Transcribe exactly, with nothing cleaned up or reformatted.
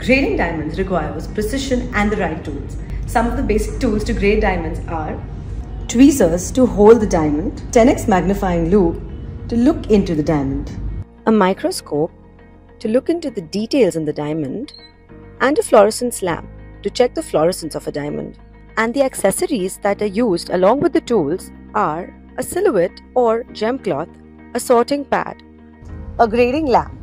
Grading diamonds requires precision and the right tools. Some of the basic tools to grade diamonds are tweezers to hold the diamond, ten x magnifying loupe to look into the diamond, a microscope to look into the details in the diamond, and a fluorescence lamp to check the fluorescence of a diamond. And the accessories that are used along with the tools are a silhouette or gem cloth, a sorting pad, a grading lamp,